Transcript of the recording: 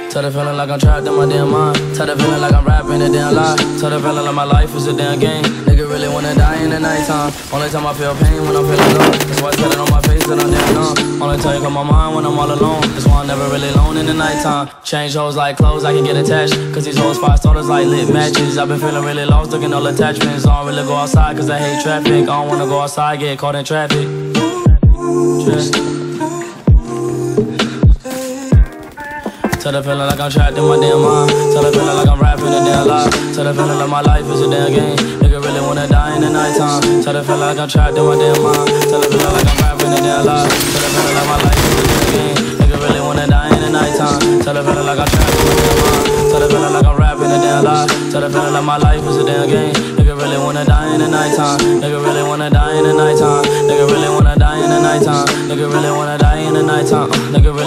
Tell the feeling like I'm trapped in my damn mind. Tell the feeling like I'm rapping a damn lie. Tell the feeling like my life is a damn game. Nigga really wanna die in the nighttime. Only time I feel pain when I'm feeling low. That's why I said it on my face that I'm damn numb. Only time you come my mind when I'm all alone. That's why I'm never really alone in the nighttime. Change hoes like clothes, I can get attached. Cause these hoes 5 starters like lit matches. I've been feeling really lost, looking all attachments. I don't really go outside cause I hate traffic. I don't wanna go outside, get caught in traffic. Tell the feeling like I'm trapped in my damn mind. Tell the feeling like I'm rapping a damn lie. Tell the feeling like my life is a damn game. Nigga really wanna die in the nighttime. Tell the feeling like I'm trapped in my damn mind. Tell the feeling like I'm rapping a damn lie. Tell the feeling like my life is a damn game. Nigga really wanna die in the nighttime. Tell the feeling like I'm trapped in my damn mind. Tell the feeling like I'm rapping a damn lie. Tell the feeling like my life is a damn game. Nigga really wanna die in the nighttime. Nigga really wanna die in the nighttime. Nigga really wanna die in the nighttime. Nigga really wanna die in the nighttime. Nigga